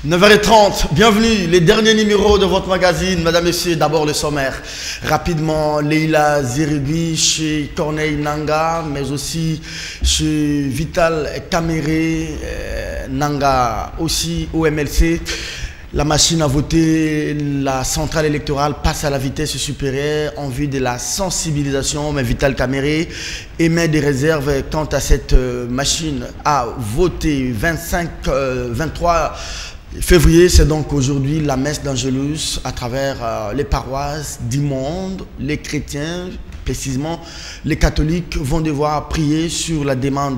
9h30, bienvenue, les derniers numéros de votre magazine. Madame, Messieurs, d'abord le sommaire. Rapidement, Leila Zerigui chez Corneille Nanga, mais aussi chez Vital Kamere Nanga, aussi au MLC. La machine à voter, la centrale électorale passe à la vitesse supérieure en vue de la sensibilisation, mais Vital Kamere émet des réserves quant à cette machine à voter. 23 février, c'est donc aujourd'hui la messe d'Angelus à travers les paroisses du monde. Les chrétiens, précisément les catholiques, vont devoir prier sur la demande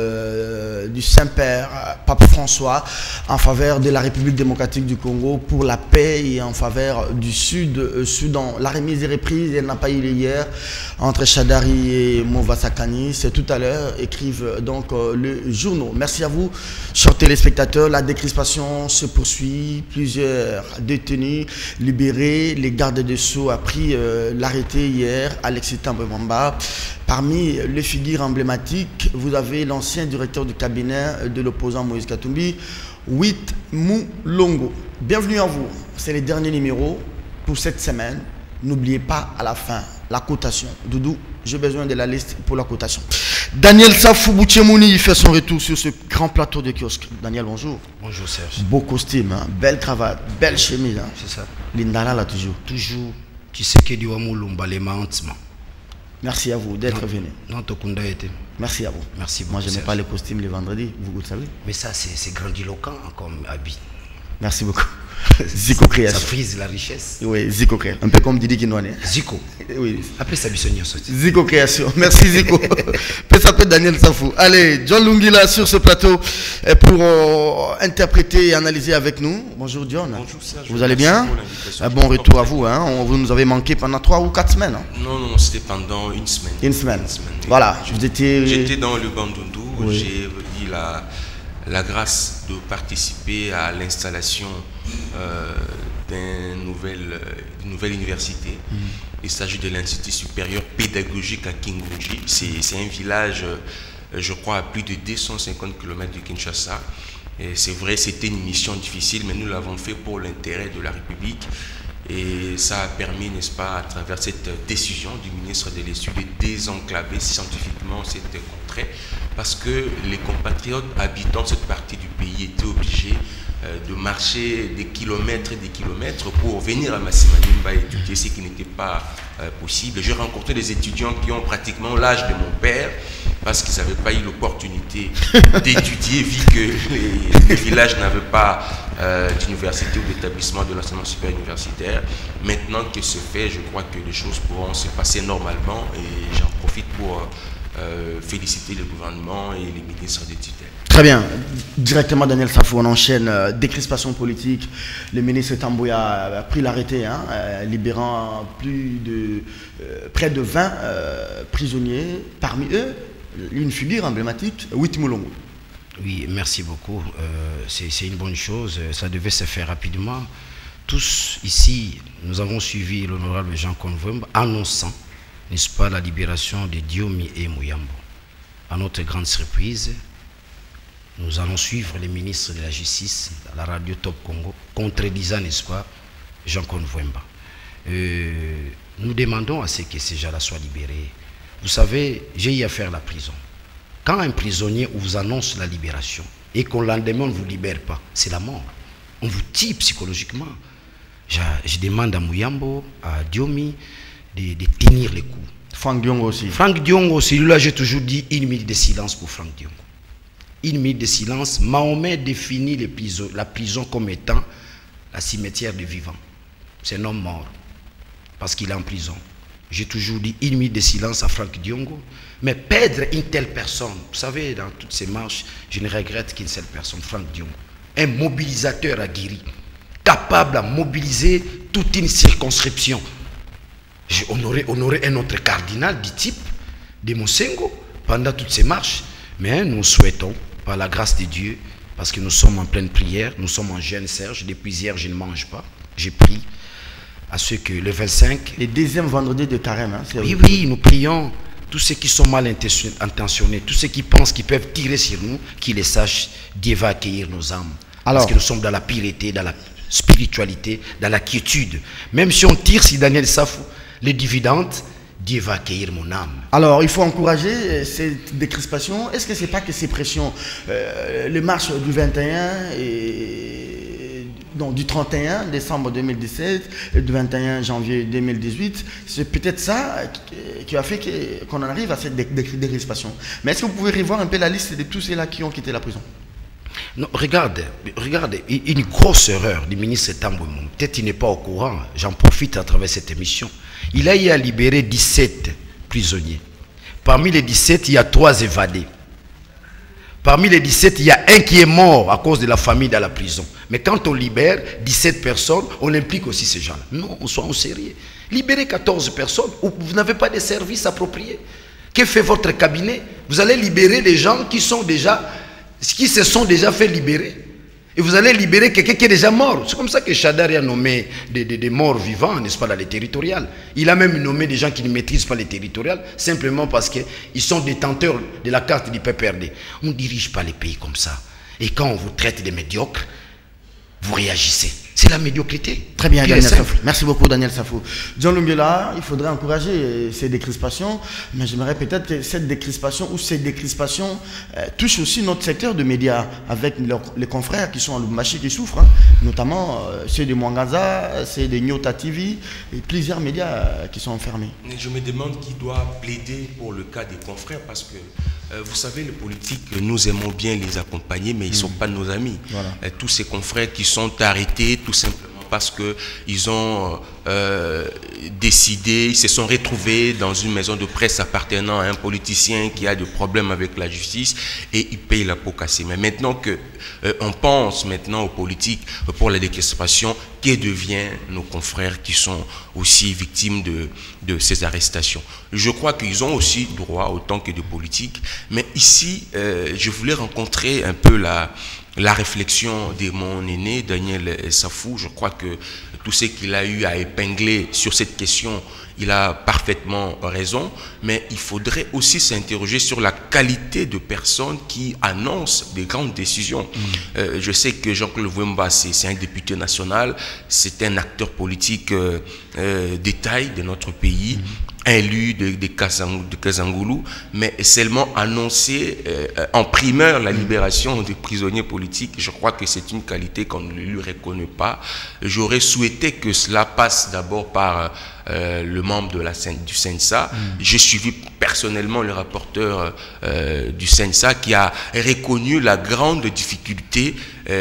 du Saint-Père, Pape François, en faveur de la République démocratique du Congo pour la paix et en faveur du Sud-Soudan. La remise et reprise, elle n'a pas eu lieu hier entre Chadari et Movasakani. C'est tout à l'heure, écrivent donc le journaux. Merci à vous, chers téléspectateurs. La décrispation se poursuit. Plusieurs détenus libérés. Les gardes des Sceaux a pris l'arrêté hier, Alexis Tambemamba. Parmi les figures emblématiques, vous avez l'ancien directeur du cabinet de l'opposant Moïse Katumbi, Wit Moulongo. Bienvenue à vous. C'est les derniers numéros pour cette semaine. N'oubliez pas à la fin la cotation. Doudou, j'ai besoin de la liste pour la cotation. Daniel Safou Boutchemouni fait son retour sur ce grand plateau de kiosque. Daniel, bonjour. Bonjour Serge. Beau costume, hein? Belle cravate, belle chemise. Hein? C'est ça. L'Indala là toujours. Toujours. Tu sais que Dieu Moulumba les mahantement. Merci à vous d'être venu. Non, Tokunda était. Merci à vous. Merci beaucoup. Moi, je n'aime pas les costumes les vendredis, vous le savez. Mais ça, c'est grandiloquent comme habit. Merci beaucoup. Zico Création. Ça frise la richesse. Oui, Zico Création. Un peu comme Didi Kinouane. Zico. Oui. Après, ça bisogna sortir. Zico Création. Merci Zico. Peut s'appeler Daniel Safou. Allez, John Lungila sur ce plateau pour interpréter et analyser avec nous. Bonjour John. Bonjour Serge. Vous allez bien? Un bon retour à vous. Hein? Vous nous avez manqué pendant 3 ou 4 semaines. Hein? Non, c'était pendant une semaine. Une semaine. Voilà. J'étais dans le Bandundu. Oui. J'ai eu la grâce de participer à l'installation d'une nouvelle université. Il s'agit de l'Institut supérieur pédagogique à Kingunji. C'est un village, je crois, à plus de 250 km de Kinshasa. C'est vrai, c'était une mission difficile, mais nous l'avons fait pour l'intérêt de la République. Et ça a permis, n'est-ce pas, à travers cette décision du ministre de l'Étude, de désenclaver scientifiquement cette contrée, parce que les compatriotes habitant cette partie du pays étaient obligés de marcher des kilomètres et des kilomètres pour venir à Massimanimba étudier, ce qui n'était pas possible. J'ai rencontré des étudiants qui ont pratiquement l'âge de mon père, parce qu'ils n'avaient pas eu l'opportunité d'étudier, vu que les villages n'avaient pas d'université ou d'établissement de l'enseignement supérieur universitaire. Maintenant que c'est fait, je crois que les choses pourront se passer normalement et j'en profite pour féliciter le gouvernement et les ministres des tutelles. Très bien. Directement, Daniel Safou, on enchaîne. Décrispation politique. Le ministre Tambouya a pris l'arrêté, hein, libérant près de 20 prisonniers. Parmi eux, une figure emblématique, Wit Moulongo. Oui, merci beaucoup. C'est une bonne chose. Ça devait se faire rapidement. Tous ici, nous avons suivi l'honorable Jean Convemba annonçant, n'est-ce pas, la libération de Diomi et Mouyambo. À notre grande surprise, nous allons suivre les ministres de la Justice à la radio Top Congo, contredisant, n'est-ce pas, Jean Convemba. Nous demandons à ce que ces gens-là soient libérés. Vous savez, j'ai eu à faire la prison. Quand un prisonnier vous annonce la libération et qu'on l'endemain ne vous libère pas, c'est la mort. On vous tue psychologiquement. Je demande à Mouyambo, à Diomi, de tenir les coups. Franck Diongo aussi. Franck Diongo aussi. Là, j'ai toujours dit 1 minute de silence pour Franck Diongo. 1 minute de silence. Mahomet définit la prison comme étant la cimetière des vivants. C'est un homme mort parce qu'il est en prison. J'ai toujours dit 1 minute de silence à Franck Diongo. Mais perdre une telle personne, vous savez, dans toutes ces marches, je ne regrette qu'une seule personne, Franck Diongo. Un mobilisateur aguerri, capable à mobiliser toute une circonscription. J'ai honoré un autre cardinal du type de Monsengo pendant toutes ces marches. Mais nous souhaitons, par la grâce de Dieu, parce que nous sommes en pleine prière, nous sommes en jeûne, Serge. Depuis hier, je ne mange pas. J'ai pris à ce que le 25... Les deuxièmes vendredis de carême. Hein, oui, nous prions. Tous ceux qui sont mal intentionnés, tous ceux qui pensent qu'ils peuvent tirer sur nous, qu'ils les sachent, Dieu va accueillir nos âmes. Parce que nous sommes dans la piété, dans la spiritualité, dans la quiétude. Même si on tire sur Daniel Safou, les dividendes, Dieu va accueillir mon âme. Alors, il faut encourager cette décrispation. Est-ce que ce n'est pas que ces pressions, les marches du 21 et donc du 31 décembre 2017 et du 21 janvier 2018, c'est peut-être ça qui a fait qu'on en arrive à cette décrispation. Mais est-ce que vous pouvez revoir un peu la liste de tous ceux-là qui ont quitté la prison? Non, regarde, une grosse erreur du ministre Tambwe Mwamba. Peut-être qu'il n'est pas au courant, j'en profite à travers cette émission. Il a eu à libérer 17 prisonniers. Parmi les 17, il y a 3 évadés. Parmi les 17, il y a un qui est mort à cause de la famille dans la prison. Mais quand on libère 17 personnes, on implique aussi ces gens-là. Non, soyons sérieux. Libérer 14 personnes, vous n'avez pas de services appropriés. Que fait votre cabinet? Vous allez libérer les gens qui se sont déjà fait libérer. Et vous allez libérer quelqu'un qui est déjà mort. C'est comme ça que Chadari a nommé des morts vivants, n'est-ce pas, dans les territoriales. Il a même nommé des gens qui ne maîtrisent pas les territoriales, simplement parce qu'ils sont détenteurs de la carte du PPRD. On ne dirige pas les pays comme ça. Et quand on vous traite de médiocres, vous réagissez. C'est la médiocrité. Très bien, Daniel Safou. Merci beaucoup, Daniel Safou. John Lunguela, il faudrait encourager ces décrispations, mais j'aimerais peut-être que cette décrispation ou ces décrispations touchent aussi notre secteur de médias, avec les confrères qui sont à Lubumbashi qui souffrent, hein, notamment ceux de Mwangaza, ceux de Nyota TV, et plusieurs médias qui sont enfermés. Je me demande qui doit plaider pour le cas des confrères, parce que vous savez, les politiques, nous aimons bien les accompagner, mais ils ne sont pas nos amis. Voilà. Tous ces confrères qui sont arrêtés, tout simplement parce qu'ils ont décidé, ils se sont retrouvés dans une maison de presse appartenant à un politicien qui a des problèmes avec la justice et ils payent la peau cassée. Mais maintenant que on pense maintenant aux politiques pour la décrispation, que deviennent nos confrères qui sont aussi victimes de ces arrestations? Je crois qu'ils ont aussi droit autant que des politiques, mais ici, je voulais rencontrer un peu la réflexion de mon aîné, Daniel Safou. Je crois que tout ce qu'il a eu à épingler sur cette question, il a parfaitement raison, mais il faudrait aussi s'interroger sur la qualité de personnes qui annoncent des grandes décisions. Je sais que Jean-Claude Mwamba, c'est un député national, c'est un acteur politique de taille de notre pays, élu de Kazangoulou, mais seulement annoncer en primeur la libération des prisonniers politiques. Je crois que c'est une qualité qu'on ne lui reconnaît pas. J'aurais souhaité que cela passe d'abord par le membre du CENSA. J'ai suivi personnellement le rapporteur du CENSA qui a reconnu la grande difficulté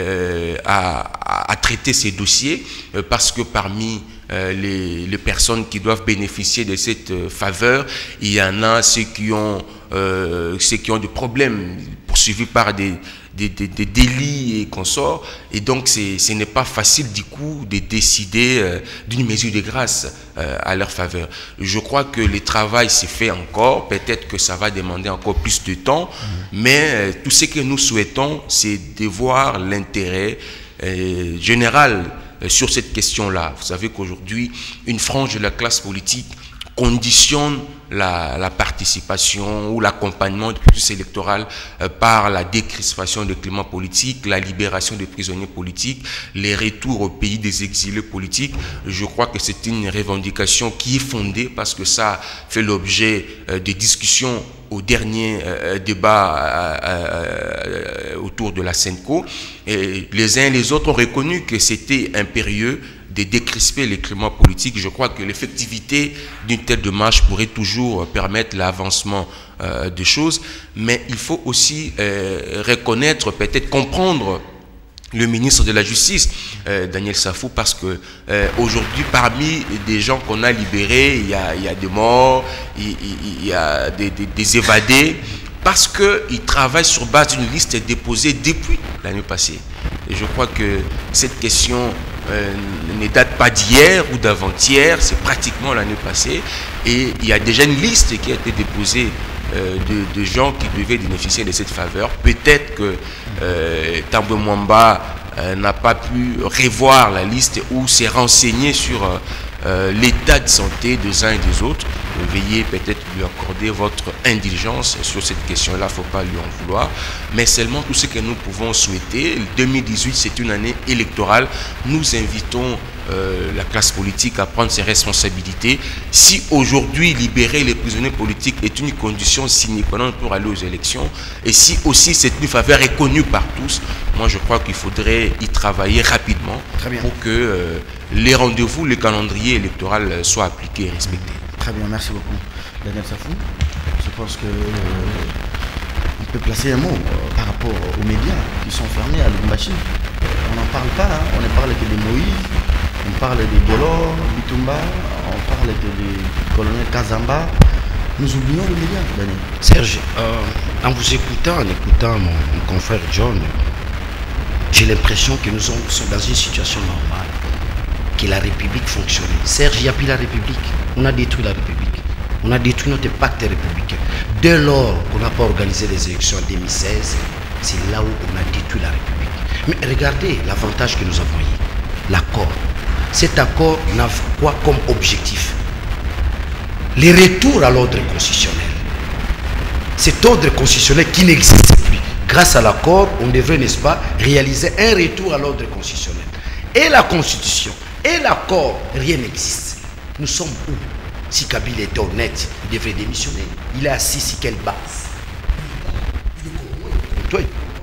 à traiter ces dossiers, parce que parmi les personnes qui doivent bénéficier de cette faveur, il y en a ceux qui ont des problèmes poursuivis par des délits et consorts, et donc ce n'est pas facile du coup de décider d'une mesure de grâce à leur faveur. Je crois que le travail s'est fait encore, peut-être que ça va demander encore plus de temps, mais tout ce que nous souhaitons, c'est de voir l'intérêt général sur cette question-là. Vous savez qu'aujourd'hui, une frange de la classe politique conditionne la participation ou l'accompagnement du processus électoral par la décrispation du climat politique, la libération des prisonniers politiques, les retours au pays des exilés politiques. Je crois que c'est une revendication qui est fondée, parce que ça fait l'objet de discussions au dernier débat autour de la CENCO. Et les uns et les autres ont reconnu que c'était impérieux de décrisper les climats politiques. Je crois que l'effectivité d'une telle démarche pourrait toujours permettre l'avancement des choses, mais il faut aussi reconnaître, peut-être comprendre le ministre de la Justice, Daniel Safou, parce que aujourd'hui, parmi des gens qu'on a libérés, il y a des morts, il y a des évadés, parce qu'ils travaillent sur base d'une liste déposée depuis l'année passée. Et je crois que cette question ne date pas d'hier ou d'avant-hier, c'est pratiquement l'année passée, et il y a déjà une liste qui a été déposée de gens qui devaient bénéficier de cette faveur. Peut-être que Tambwe Mwamba n'a pas pu revoir la liste ou s'est renseigné sur l'état de santé des uns et des autres. veuillez peut-être lui accorder votre indulgence sur cette question-là, il ne faut pas lui en vouloir. Mais seulement tout ce que nous pouvons souhaiter, 2018 c'est une année électorale, nous invitons la classe politique à prendre ses responsabilités. Si aujourd'hui libérer les prisonniers politiques est une condition sine qua non pour aller aux élections, et si aussi cette faveur est connue par tous, moi je crois qu'il faudrait y travailler rapidement pour que les rendez-vous, le calendrier électoral soient appliqués et respectés. Très bien, merci beaucoup. Daniel Safou, je pense que on peut placer un mot par rapport aux médias qui sont fermés à Lubumbashi. On n'en parle pas, hein. On ne parle que de Moïse, on parle de Delors, Bitumba, on parle du colonel Kazamba. Nous oublions les médias, Daniel. Serge, en vous écoutant, en écoutant mon confrère John, j'ai l'impression que nous sommes dans une situation normale, que la République fonctionnait. Serge, il n'y a plus la République. On a détruit la République. On a détruit notre pacte républicain. Dès lors qu'on n'a pas organisé les élections en 2016, c'est là où on a détruit la République. Mais regardez l'avantage que nous avons eu. L'accord. Cet accord n'a quoi comme objectif? Les retours à l'ordre constitutionnel. Cet ordre constitutionnel qui n'existe plus. Grâce à l'accord, on devrait, n'est-ce pas, réaliser un retour à l'ordre constitutionnel. Et la Constitution, et l'accord, rien n'existe. Nous sommes où? Si Kabila était honnête, il devrait démissionner. Il est assis sur quelle base? Toi,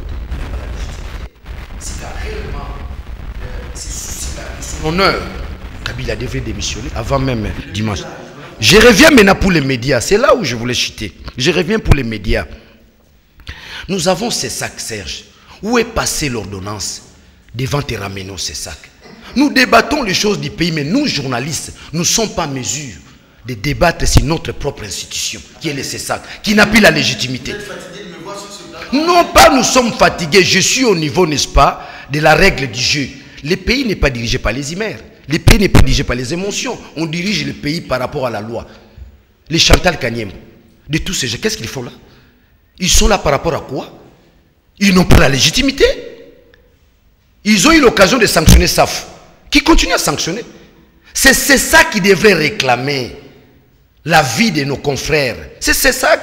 s'il a réellement ces soucis-là de son honneur, Kabila devrait démissionner avant même dimanche. Je reviens maintenant pour les médias. C'est là où je voulais chuter. Je reviens pour les médias. Nous avons ces sacs, Serge. Où est passée l'ordonnance devant Terameno, ces sacs? Nous débattons les choses du pays, mais nous, journalistes, nous ne sommes pas en mesure de débattre sur notre propre institution, qui est le CESAC, qui n'a plus la légitimité. Non pas nous sommes fatigués, je suis au niveau, n'est-ce pas, de la règle du jeu. Le pays n'est pas dirigé par les imères, le pays n'est pas dirigé par les émotions, on dirige le pays par rapport à la loi. Les Chantal Kanyembo, de tous ces gens, qu'est-ce qu'ils font là? Ils sont là par rapport à quoi? Ils n'ont pas la légitimité. Ils ont eu l'occasion de sanctionner SAF, qui continue à sanctionner. C'est ça qui devrait réclamer la vie de nos confrères. C'est ça.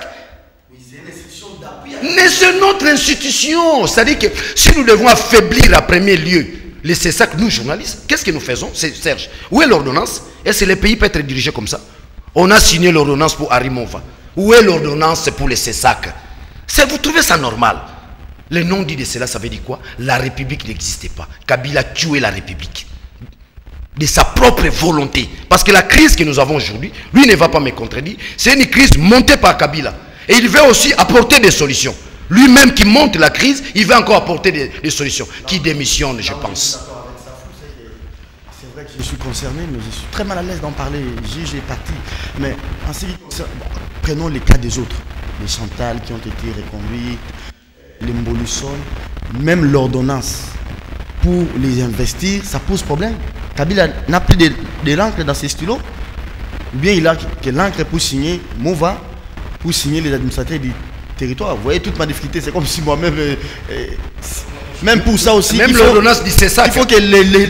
Mais c'est notre institution. C'est-à-dire que si nous devons affaiblir à premier lieu les CESAC, nous journalistes, qu'est-ce que nous faisons? Serge, où est l'ordonnance? Est-ce que le pays peut être dirigé comme ça? On a signé l'ordonnance pour Arimova. Où est l'ordonnance pour les CESAC? Vous trouvez ça normal? Le nom dit de cela, ça veut dire quoi? La République n'existait pas. Kabila a tué la République. De sa propre volonté. Parce que la crise que nous avons aujourd'hui, lui ne va pas me contredire, c'est une crise montée par Kabila. Et il veut aussi apporter des solutions. Lui-même qui monte la crise, il veut encore apporter des solutions. Qui démissionne, je pense. C'est vrai que je suis concerné, mais je suis très mal à l'aise d'en parler. Juge est parti. Mais en ce qui concerne, prenons les cas des autres. Les Chantal qui ont été reconduits, les Mbolusson, même l'ordonnance pour les investir, ça pose problème. Kabila n'a plus de l'encre dans ses stylos, ou bien il a que l'encre pour signer MOVA, pour signer les administrateurs du territoire. Vous voyez toute ma difficulté, c'est comme si moi-même, même pour ça aussi, même l'ordonnance dit c'est ça. Il faut que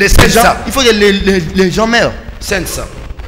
les gens meurent. C'est ça.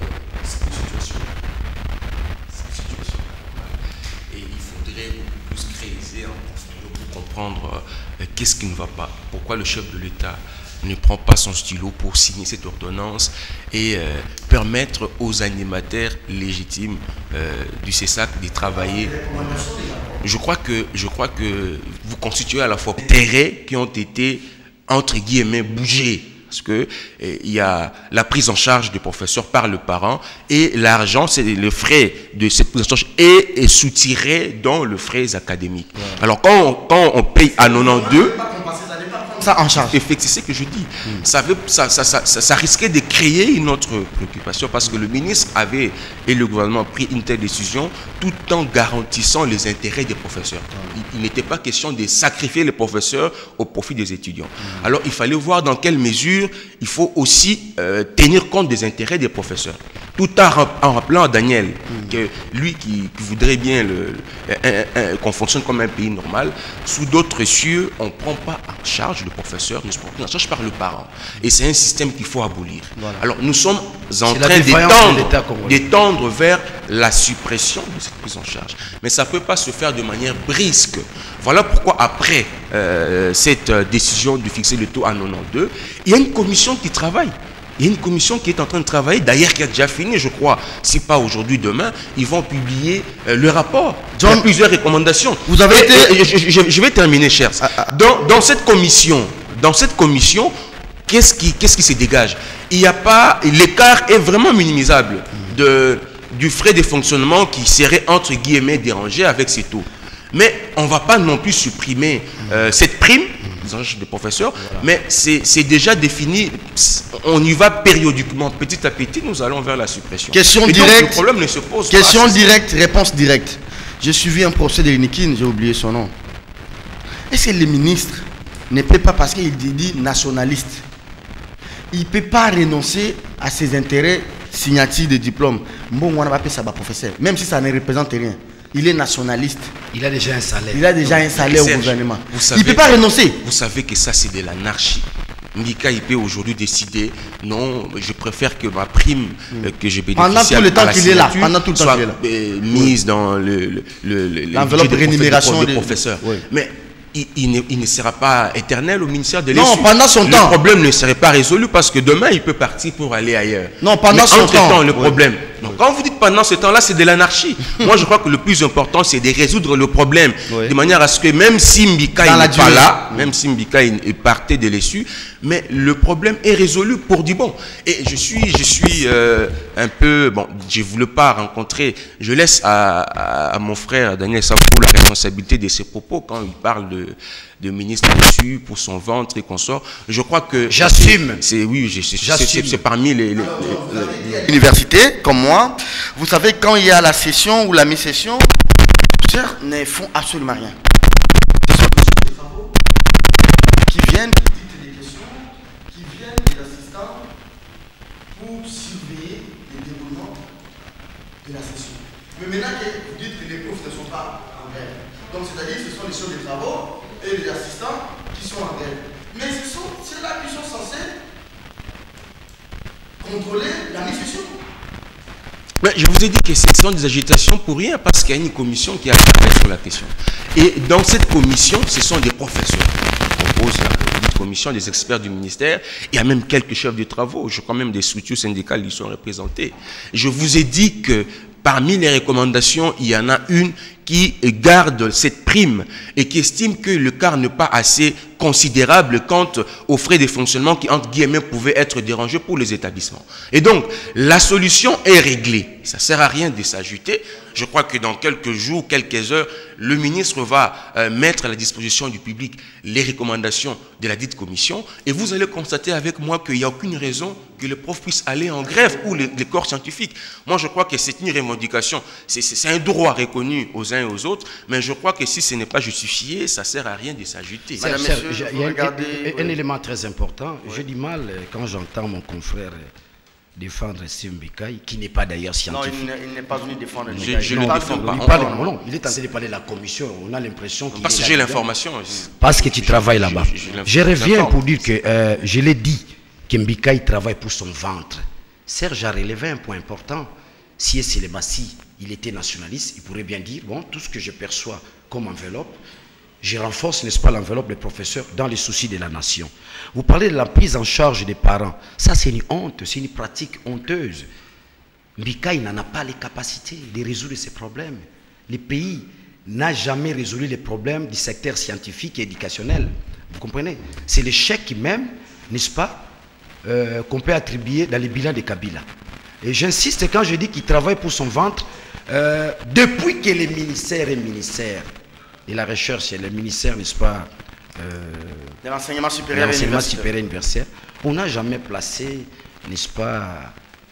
Et il faudrait beaucoup plus creuser en profondeur pour comprendre qu'est-ce qui ne va pas. Pourquoi le chef de l'État ne prend pas son stylo pour signer cette ordonnance et permettre aux animateurs légitimes du CESAC de travailler. Je crois que vous constituez à la fois des terrains qui ont été, entre guillemets, bougés. Parce que il y a la prise en charge des professeurs par le parent et l'argent, c'est le frais de cette prise en charge est soutiré dans le frais académique. Ouais. Alors quand on paye à 92, ça en charge. C'est ce que je dis. Ça risquait de créer une autre préoccupation parce que le ministre avait et le gouvernement a pris une telle décision tout en garantissant les intérêts des professeurs. Il n'était pas question de sacrifier les professeurs au profit des étudiants. Alors il fallait voir dans quelle mesure il faut aussi tenir compte des intérêts des professeurs. tout en rappelant à Daniel que lui qui voudrait bien qu'on fonctionne comme un pays normal, sous d'autres cieux, on ne prend pas en charge le professeur, nous sommes pris en charge par le parent. Et c'est un système qu'il faut abolir. Voilà. Alors nous sommes en train d'étendre vers la suppression de cette prise en charge. Mais ça ne peut pas se faire de manière brisque. Voilà pourquoi après cette décision de fixer le taux à 92, il y a une commission qui travaille. Il y a une commission qui est en train de travailler, d'ailleurs qui a déjà fini, je crois, si pas aujourd'hui, demain, ils vont publier le rapport. Il y a plusieurs recommandations. Vous avez été... je vais terminer, cher. Dans cette commission, qu'est-ce qui se dégage? Il n'y a pas... L'écart est vraiment minimisable du frais de fonctionnement qui serait, entre guillemets, dérangé avec ces taux. Mais on ne va pas non plus supprimer cette prime des professeurs, voilà. Mais c'est déjà défini, on y va périodiquement, petit à petit, nous allons vers la suppression. Question directe, le problème ne se pose pas. Question directe, réponse directe. J'ai suivi un procès de Nikin, j'ai oublié son nom. Est-ce que le ministre ne peut pas, parce qu'il dit nationaliste, il ne peut pas renoncer à ses intérêts signatures de diplôme? Bon, on va pas ça, professeur, même si ça ne représente rien. Il est nationaliste. Il a déjà un salaire. Il a déjà un salaire au gouvernement. Il ne peut pas renoncer. Vous savez que ça, c'est de l'anarchie. Mbika, il peut aujourd'hui décider, non, je préfère que ma prime que je bénéficie pendant tout le temps qu'il est là, soit mise dans l'enveloppe de rémunération des professeurs. Oui. Mais il ne sera pas éternel au ministère de l'Éducation. Non, pendant son temps. Le problème ne serait pas résolu parce que demain, il peut partir pour aller ailleurs. Non, pendant son temps. Le problème. Donc, quand vous dites pendant ce temps-là, c'est de l'anarchie. Moi, je crois que le plus important, c'est de résoudre le problème de manière à ce que même si Mbika n'est pas là, même si Mbika est parté de l'issue, mais le problème est résolu pour du bon. Et je suis un peu... Bon, je ne voulais pas rencontrer... Je laisse à mon frère Daniel Safou la responsabilité de ses propos quand il parle de ministre dessus pour son ventre et consorts. Je crois que... J'assume. C'est parmi les universités, comme moi. Vous savez, quand il y a la session ou la mi-session, les professeurs ne font absolument rien. Ce sont des travaux qui viennent, qui dictent des questions, qui viennent des assistants pour surveiller le déroulement de la session. Mais maintenant que vous dites que les profs ne sont pas en grève, donc c'est-à-dire que ce sont les choses des travaux et les assistants qui sont en grève. Mais ce sont ceux-là qui sont censés contrôler la mi-session. Mais je vous ai dit que ce sont des agitations pour rien parce qu'il y a une commission qui a travaillé sur la question. Et dans cette commission, ce sont des professeurs qui composent la commission, des experts du ministère. Il y a même quelques chefs de travaux. Je crois même des structures syndicales qui sont représentées. Je vous ai dit que parmi les recommandations, il y en a une qui garde cette prime et qui estime que le quart n'est pas assez considérable quant aux frais de fonctionnement qui, entre guillemets, pouvaient être dérangés pour les établissements. Et donc, la solution est réglée. Ça ne sert à rien de s'ajouter. Je crois que dans quelques jours, quelques heures, le ministre va mettre à la disposition du public les recommandations de la dite commission et vous allez constater avec moi qu'il n'y a aucune raison que les profs puissent aller en grève ou les corps scientifiques. Moi, je crois que c'est une revendication, c'est un droit reconnu aux uns et aux autres, mais je crois que si ce n'est pas justifié, ça ne sert à rien de s'ajouter. Il y a un élément très important. J'ai du mal quand j'entends mon confrère défendre Steve Mbikaï, qui n'est pas d'ailleurs scientifique. Non, il n'est pas venu défendre Mbikaï. Je ne le défends pas. Non, il est en train de parler de la commission. On a l'impression qu'il parce que j'ai l'information. Parce que tu travailles là-bas. Je reviens pour dire que, je l'ai dit, que Mbikaï travaille pour son ventre. Serge a relevé un point important. Si Selebassi, il était nationaliste, il pourrait bien dire, bon, tout ce que je perçois comme enveloppe, je renforce, n'est-ce pas, l'enveloppe des professeurs dans les soucis de la nation. Vous parlez de la prise en charge des parents. Ça, c'est une honte, c'est une pratique honteuse. Mbikaï n'en a pas les capacités de résoudre ces problèmes. Le pays n'a jamais résolu les problèmes du secteur scientifique et éducationnel. Vous comprenez? C'est l'échec même, n'est-ce pas, qu'on peut attribuer dans les bilans de Kabila. Et j'insiste quand je dis qu'il travaille pour son ventre, depuis que les ministères et ministères et la recherche et le ministère, n'est-ce pas, de l'enseignement supérieur et universitaire, on n'a jamais placé, n'est-ce pas,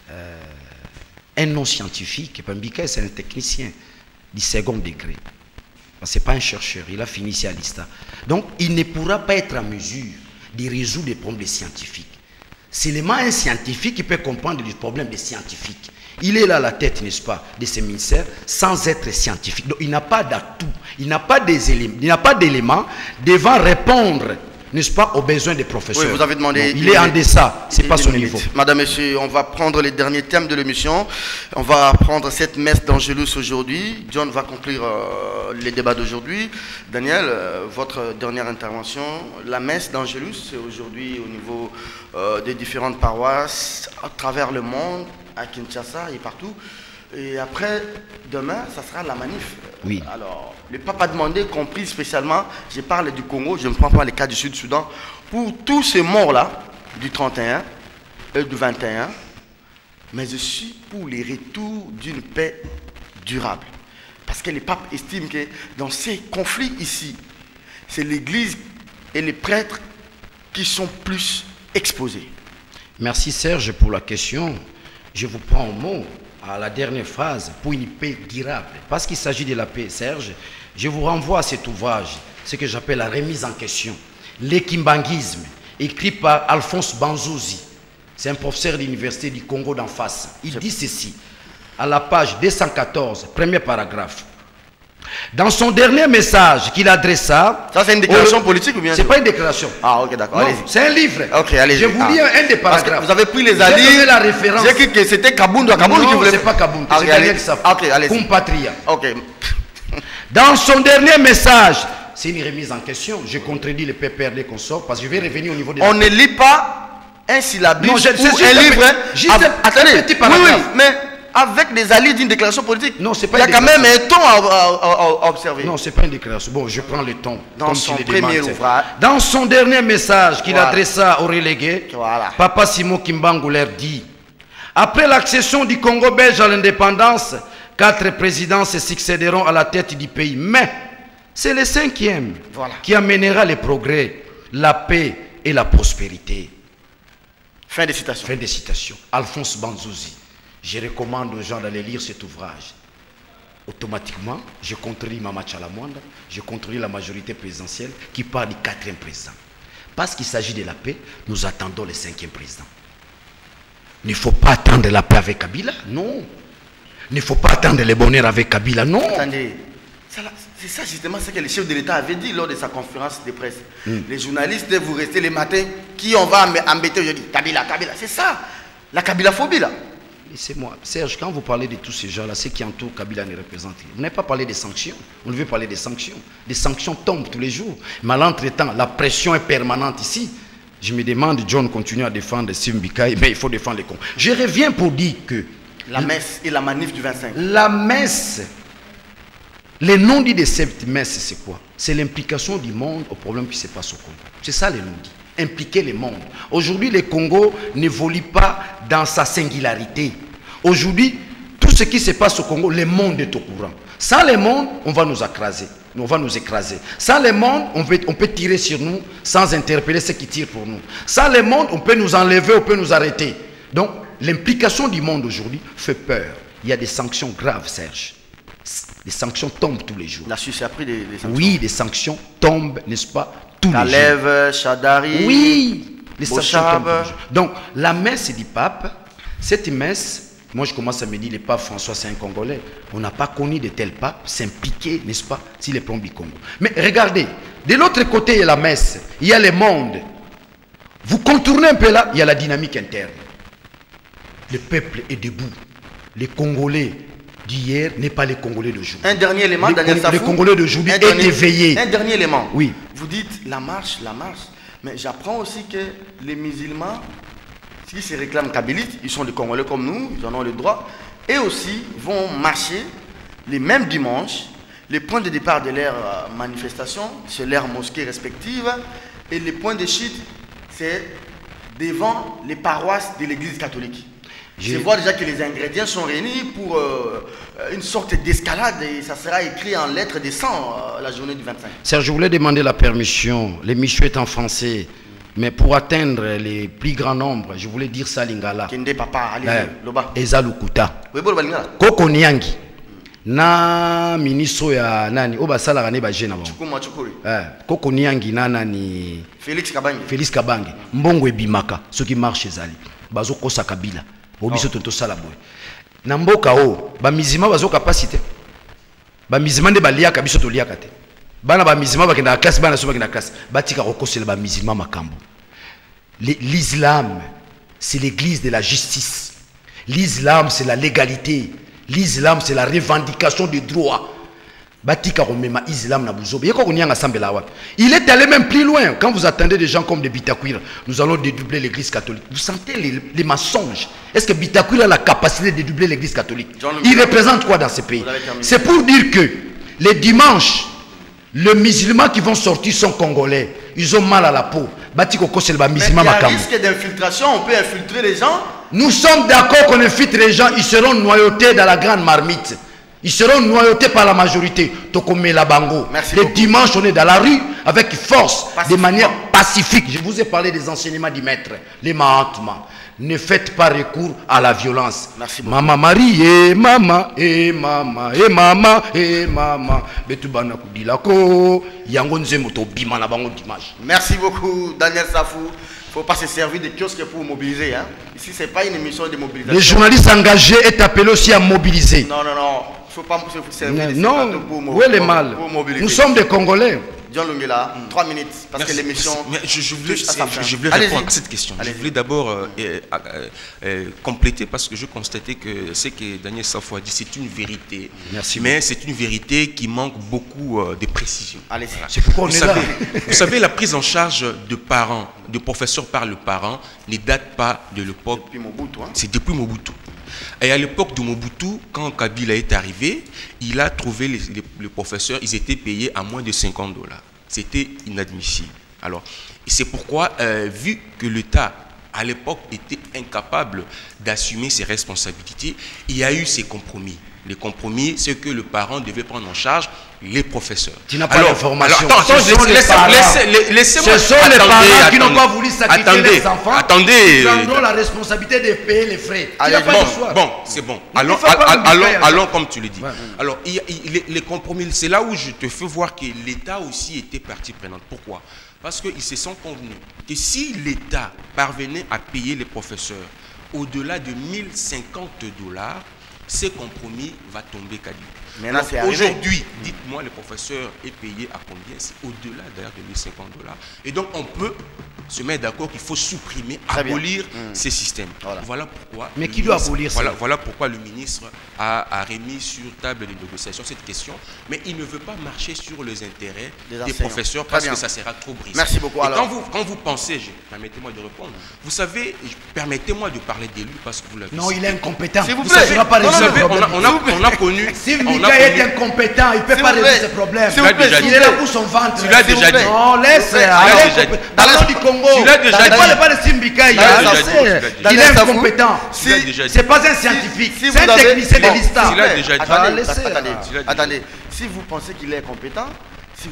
un non scientifique. Mbikaï, c'est un technicien du second degré. Ce n'est pas un chercheur, il a fini ici à l'ISTA. Donc, il ne pourra pas être en mesure de résoudre les problèmes scientifiques. Seulement un scientifique qui peut comprendre les problèmes des scientifiques. Il est là à la tête, n'est-ce pas, de ces ministères, sans être scientifique. Donc il n'a pas d'atout, il n'a pas d'éléments devant répondre, n'est-ce pas, aux besoins des professeurs. Oui, vous avez demandé... Donc, il est en deçà, ce n'est pas son niveau. Madame, Monsieur, on va prendre les derniers thèmes de l'émission. On va prendre cette messe d'Angelus aujourd'hui. John va conclure les débats d'aujourd'hui. Daniel, votre dernière intervention. La messe d'Angelus, c'est aujourd'hui au niveau des différentes paroisses à travers le monde, à Kinshasa et partout. Et après, demain, ça sera la manif. Oui. Alors, le pape a demandé, compris spécialement, je parle du Congo, je ne prends pas les cas du Sud-Soudan, pour tous ces morts-là, du 31 et du 21, mais aussi pour les retours d'une paix durable. Parce que le pape estime que dans ces conflits ici, c'est l'Église et les prêtres qui sont plus exposés. Merci Serge pour la question. Je vous prends au mot à la dernière phrase pour une paix durable. Parce qu'il s'agit de la paix, Serge, je vous renvoie à cet ouvrage, ce que j'appelle la remise en question. L'équimbanguisme, écrit par Alphonse Banzouzi. C'est un professeur de l'université du Congo d'en face. Il dit ceci, à la page 214, premier paragraphe. Dans son dernier message qu'il adressa... Ça, c'est une déclaration politique ou bien? C'est pas une déclaration. Ah, ok, d'accord. Non, c'est un livre. Ok, allez-y. Je vous lis un des paragraphes. Parce que vous avez pris les alliés. J'ai donné la référence. J'ai cru que c'était Kabound qui voulait... Non, c'est pas Kabound. Ah, c'est Daniel Safou. Ok, allez-y. Compatria. Ok. Dans son dernier message, c'est une remise en question. Je contredis le PPRD des consorts parce que je vais revenir au niveau des... On ne lit pas un syllabus ou un livre. Attendez, petit paragraphe. Oui, mais avec des alliés d'une déclaration politique. Non, c'est pas. Il y a quand même un ton à observer. Non, c'est pas une déclaration. Bon, je prends le ton. Dans son premier ouvrage. Dans son dernier message qu'il adressa aux relégués, Papa Simon Kimbangu leur dit: après l'accession du Congo belge à l'indépendance, 4 présidents se succéderont à la tête du pays. Mais c'est le 5e qui amènera les progrès, la paix et la prospérité. Fin de citation. Fin de citation. Alphonse Banzouzi. Je recommande aux gens d'aller lire cet ouvrage. Automatiquement, je contredis Mama Tchalamwanda, je contredis la majorité présidentielle qui parle du 4e président. Parce qu'il s'agit de la paix, nous attendons le 5e président. Il ne faut pas attendre la paix avec Kabila, non. Il ne faut pas attendre le bonheur avec Kabila, non. Attendez, c'est ça justement ce que le chef de l'État avait dit lors de sa conférence de presse. Les journalistes, vous restez les matins, qui on va embêter aujourd'hui? Kabila, Kabila, c'est ça, la Kabilaphobie là. C'est moi. Serge, quand vous parlez de tous ces gens-là, ceux qui entourent Kabila ne représentent rien. Vous n'avez pas parlé des sanctions. On veut parler des sanctions. Les sanctions tombent tous les jours. Mais entre-temps, la pression est permanente ici. Je me demande, John continue à défendre Simbikaï, mais il faut défendre les cons. Je reviens pour dire que... La messe et la manif du 25. La messe, le non-dit de cette messe, c'est quoi? C'est l'implication du monde au problème qui se passe au Congo. C'est ça le non-dit. Impliquer le monde. Aujourd'hui, le Congo n'évolue pas dans sa singularité. Aujourd'hui, tout ce qui se passe au Congo, le monde est au courant. Sans le monde, on va nous écraser. On va nous écraser. Sans le monde, on peut tirer sur nous sans interpeller ceux qui tirent pour nous. Sans le monde, on peut nous enlever, on peut nous arrêter. Donc, l'implication du monde aujourd'hui fait peur. Il y a des sanctions graves, Serge. Les sanctions tombent tous les jours. La Suisse a pris des sanctions. Oui, les sanctions tombent, n'est-ce pas, tous les jours. Kalev, Chadari. Oui, les sanctions tombent tous les jours. Donc, la messe du pape, cette messe, moi je commence à me dire, le pape François, c'est un Congolais. On n'a pas connu de tel pape s'impliquer, n'est-ce pas, si les plombs du Congo. Mais regardez, de l'autre côté, il y a la messe, il y a le monde. Vous contournez un peu là, il y a la dynamique interne. Le peuple est debout. Les Congolais d'hier n'est pas les Congolais d'aujourd'hui. Un dernier élément, Daniel Safou. Les Congolais d'aujourd'hui est éveillé. Un dernier élément. Oui. Vous dites la marche. Mais j'apprends aussi que les musulmans, qui se réclament kabylites, ils sont des Congolais comme nous, ils en ont le droit, et aussi vont marcher les mêmes dimanches. Les points de départ de leurs manifestations, c'est leurs mosquées respectives, et les points de chute, c'est devant les paroisses de l'église catholique. Je vois déjà que les ingrédients sont réunis pour une sorte d'escalade et ça sera écrit en lettres de sang la journée du 25. Serge, je voulais demander la permission. L'émission est en français, mais pour atteindre les plus grands nombres, je voulais dire ça lingala. Kende papa, allez, loba. Ezalukuta. Oui, bon, lingala. Koko Nyangi. na ministre ya nani o basala ne ba jena ba koko niangi na nani Félix Kabange mbongo ebimaka soki marche ezali bazo kosa Kabila obiso tonto sala boy na mboka o ba mizima bazo capacité ba mizima nde baliaka biso to liaka te bana ba mizima bakenda na classe bana so bakenda na classe batika kokosela ba mizima makambo. L'islam c'est l'église de la justice, l'islam c'est la légalité, l'islam c'est la revendication des droits. Batika romema islam na buzobe yeko konyanga sambela wapi. Il est allé même plus loin. Quand vous attendez des gens comme de Bitakwira, nous allons dédoubler l'église catholique. Vous sentez les mensonges? Est-ce que Bitakwira a la capacité de dédoubler l'église catholique? Il représente quoi dans ce pays? C'est pour dire que les dimanches, les musulmans qui vont sortir sont congolais. Ils ont mal à la peau. Mais il y a un risque d'infiltration, on peut infiltrer les gens. Nous sommes d'accord qu'on infiltre les gens, ils seront noyautés dans la grande marmite. Ils seront noyautés par la majorité. Le dimanche, on est dans la rue avec force, de manière pacifique. Je vous ai parlé des enseignements du maître, les Mahatmas. Ne faites pas recours à la violence. Merci beaucoup. Maman Marie, et maman, et maman, et maman, et maman. Merci beaucoup, Daniel Safou. Il ne faut pas se servir de kiosques pour mobiliser. Hein. Ici, ce n'est pas une émission de mobilisation. Les journalistes engagés est appelé aussi à mobiliser. Non, non, non. Il ne faut pas se servir de non, où est le mal? Nous sommes des Congolais. John Lungela, 3 minutes, parce que l'émission... Je voulais répondre à cette question. Je voulais d'abord compléter, parce que je constatais que ce que Daniel Safou a dit, c'est une vérité. Merci. Mais c'est une vérité qui manque beaucoup de précision. Allez, c'est pourquoi on est là. Vous savez, la prise en charge de parents, de professeurs par le parent, ne date pas de l'époque... Depuis Mobutu. Hein? C'est depuis Mobutu. Et à l'époque de Mobutu, quand Kabila est arrivé, il a trouvé les professeurs, ils étaient payés à moins de $50. C'était inadmissible. Alors, c'est pourquoi, vu que l'État, à l'époque, était incapable d'assumer ses responsabilités, il y a eu ces compromis. Les compromis, c'est que le parent devait prendre en charge les professeurs. Tu n'as pas l'information. Laissez-moi. Ce sont les parents qui n'ont pas voulu sacrifier les enfants. Attendez. Ils prendront la responsabilité de payer les frais. Bon, c'est bon. Allons comme tu le dis. Ouais. Alors, les compromis, c'est là où je te fais voir que l'État aussi était partie prenante. Pourquoi? Parce qu'ils se sont convenus que si l'État parvenait à payer les professeurs au-delà de $1050, ce compromis va tomber caduc. Aujourd'hui, dites-moi, le professeur est payé à combien? C'est au-delà d'ailleurs de $1050. Et donc, on peut se mettre d'accord qu'il faut supprimer, abolir ces systèmes. Voilà pourquoi. Mais qui doit abolir ça? Voilà pourquoi le ministre a remis sur table de négociation cette question. Mais il ne veut pas marcher sur les intérêts des professeurs parce que ça sera trop brisé. Merci beaucoup. Quand vous pensez, permettez-moi de répondre, vous savez, permettez-moi de parler d'élu parce que vous l'avez dit. Non, il est incompétent. S'il vous plaît, on a connu. Si Mika est incompétent, il ne peut pas résoudre ce problème. Il est là pour son ventre. Tu l'as déjà dit. Non, laisse. Dans du Congo. Tu l'as déjà dit. Ne parle pas de Simbika. Il est incompétent. C'est pas un scientifique. C'est un technicien de l'histoire. Tu l'as déjà dit. Attendez. Si vous pensez qu'il est incompétent, si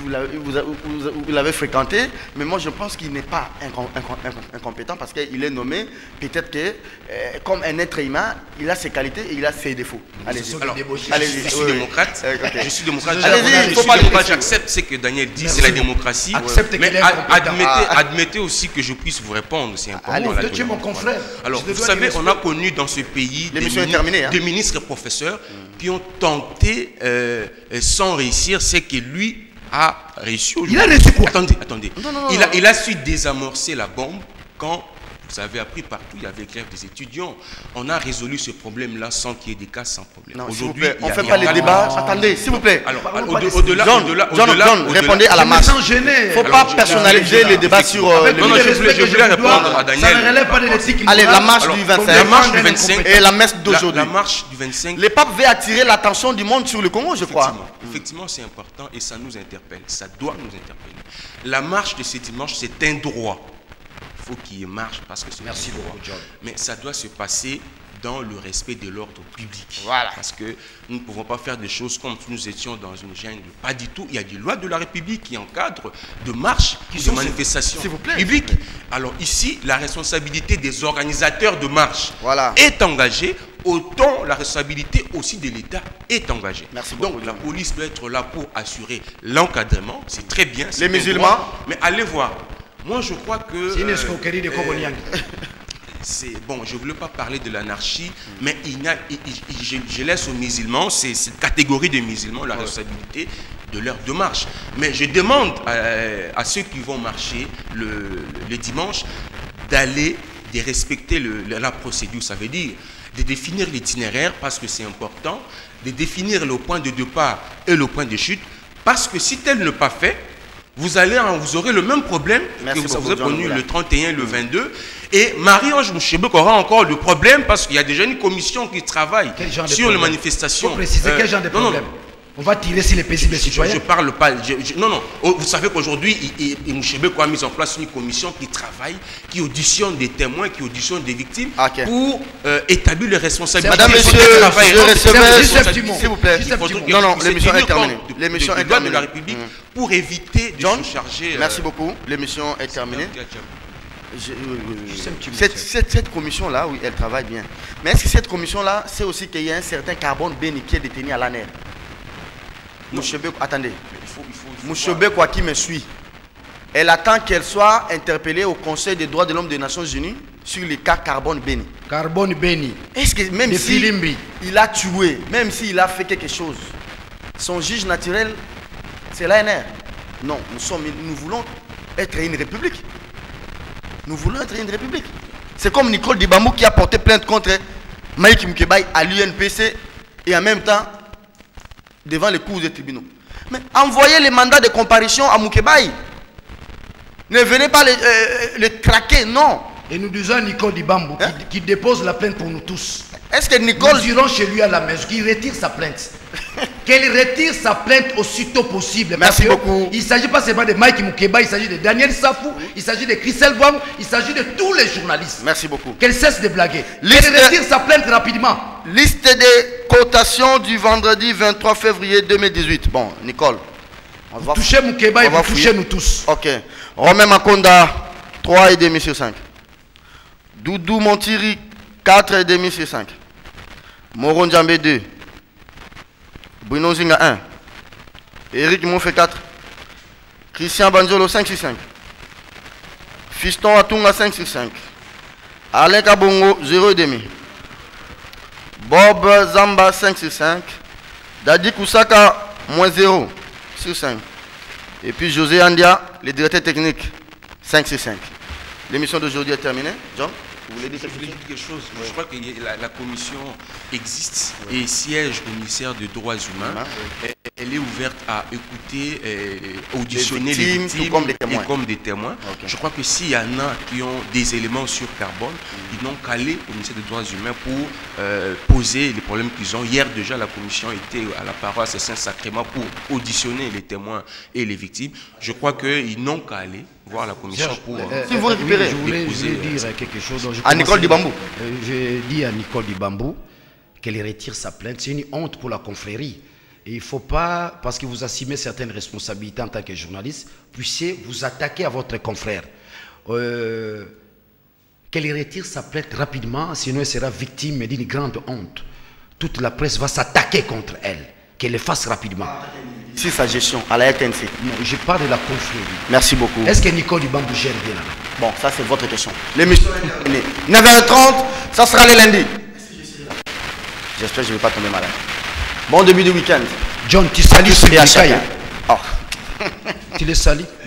vous l'avez fréquenté, mais moi je pense qu'il n'est pas incompétent parce qu'il est nommé, peut-être que comme un être humain, il a ses qualités et il a ses défauts. Allez-y. Je suis démocrate. Je suis démocrate. J'accepte ce que Daniel dit, c'est la démocratie. Mais admettez aussi que je puisse vous répondre, c'est important. Tu es mon confrère. Alors, vous savez, on a connu dans ce pays des ministres et professeurs qui ont tenté sans réussir ce que lui a réussi aujourd'hui. Il a réussi quoi? Attendez. Il a su désamorcer la bombe quand, vous avez appris partout, il y avait grève des étudiants. On a résolu ce problème-là sans qu'il y ait des cas sans problème. Aujourd'hui, on ne fait pas les débats. Attendez, s'il vous plaît. Alors, au-delà, répondez à la marche. Il ne faut pas personnaliser les débats sur... Non, je voulais répondre à Daniel. Ça ne relève pas de l'éthique. Allez, la marche du 25 et la messe d'aujourd'hui. La marche du 25. Le pape veut attirer l'attention du monde sur le Congo, je crois. Effectivement, c'est important et ça nous interpelle. Ça doit nous interpeller. La marche de ce dimanche, c'est un droit. Il faut qu'il y ait marche parce que c'est un droit. Mais ça doit se passer dans le respect de l'ordre public. Voilà. Parce que nous ne pouvons pas faire des choses comme si nous étions dans une jungle. Pas du tout. Il y a des lois de la République qui encadrent de marches, de manifestations publiques. Alors ici, la responsabilité des organisateurs de marche est engagée autant la responsabilité aussi de l'État est engagée. Merci beaucoup. Donc la police doit être là pour assurer l'encadrement, c'est très bien. Les musulmans, mais allez voir. Moi je crois que... C'est une escroquerie de Koboniang. Bon, je ne voulais pas parler de l'anarchie, mais je laisse aux musulmans, c'est cette catégorie de musulmans, la responsabilité de leur démarche. Mais je demande à ceux qui vont marcher le dimanche d'aller, de respecter la procédure. Ça veut dire de définir l'itinéraire parce que c'est important, de définir le point de départ et le point de chute, parce que si tel n'est pas fait, vous aurez le même problème que vous avez connu le 31, le 22. Et Marie-Ange Mouchebek aura encore le problème parce qu'il y a déjà une commission qui travaille sur les manifestations. Il faut préciser quel genre de problème. On va tirer sur les paisibles citoyens. Je ne parle pas. Non. Vous savez qu'aujourd'hui, Mouchebek a mis en place une commission qui travaille, qui auditionne des témoins, qui auditionne des victimes pour établir les responsabilités. Madame, monsieur, s'il vous plaît. Non, l'émission est terminée. L'émission est terminée de la République pour éviter de se charger. Merci beaucoup. L'émission est terminée. Cette commission-là, oui, elle travaille bien. Mais est-ce que cette commission-là, c'est aussi qu'il y a un certain carbone béni qui est détenu à l'ANER? Mouchebek, attendez. Mouchebek, quoi qui me suit, elle attend qu'elle soit interpellée au Conseil des droits de l'homme des Nations Unies sur les cas carbone béni. Carbone béni. Est-ce que même si il a tué, même s'il a fait quelque chose, son juge naturel, c'est l'ANR? Non, nous voulons être une république. Nous voulons être une république. C'est comme Nicole Dibambou qui a porté plainte contre Maïk Moukebaï à l'UNPC et en même temps devant les cours des tribunaux. Mais envoyez les mandats de comparution à Moukebaï. Ne venez pas les traquer, non. Et nous disons à Nicole Dibambou qui dépose la plainte pour nous tous. Est-ce que Nicole... Nous irons chez lui à la maison, qu'il retire sa plainte. Qu'elle retire sa plainte aussitôt possible. Merci beaucoup. Il ne s'agit pas seulement de Mike Moukebaï, il s'agit de Daniel Safou, il s'agit de Christelle Wang, il s'agit de tous les journalistes. Merci beaucoup. Qu'elle cesse de blaguer. Qu'elle retire sa plainte rapidement. Liste des cotations du vendredi 23 février 2018. Bon, Nicole. On va toucher Moukebaï, vous touchez nous tous. Ok. Romain Makonda, 3,5 sur 5. Doudou Montiri, 4,5 sur 5. Moron Djambé 2. Bruno Zinga 1. Eric Moufé 4. Christian Banjolo 5 sur 5. Fiston Atunga 5 sur 5. Alain Kabongo 0,5. Bob Zamba 5 sur 5. Dadi Kusaka moins 0 sur 5. Et puis José Andia, le directeur technique, 5 sur 5. L'émission d'aujourd'hui est terminée. John, vous voulez dire quelque chose? Je crois que la commission existe et siège au ministère des Droits Humains. Elle est ouverte à écouter, auditionner les victimes comme des témoins. Je crois que s'il y en a qui ont des éléments sur carbone, ils n'ont qu'à aller au ministère des Droits Humains pour poser les problèmes qu'ils ont. Hier déjà, la commission était à la paroisse Saint-Sacrement pour auditionner les témoins et les victimes. Je crois qu'ils n'ont qu'à aller voir la commission pour... si vous récupérez... Je voulais dire quelque chose. À Nicole Dibambou. Je dis à Nicole Dibambou qu'elle retire sa plainte. C'est une honte pour la confrérie. Et il ne faut pas, parce que vous assumez certaines responsabilités en tant que journaliste, puissiez vous attaquer à votre confrère. Qu'elle retire sa plainte rapidement, sinon elle sera victime d'une grande honte. Toute la presse va s'attaquer contre elle. Qu'elle le fasse rapidement. C'est sa gestion à la RTNC. Non, je parle de la confrérie. Merci beaucoup. Est-ce que Nicole Dibambou gère bien là? Bon, ça c'est votre question. L'émission est terminée. 9h30, ça sera le lundi. J'espère que je ne vais pas tomber malade. Bon début de week-end. John, tu salis ce Oh. Tu le salis?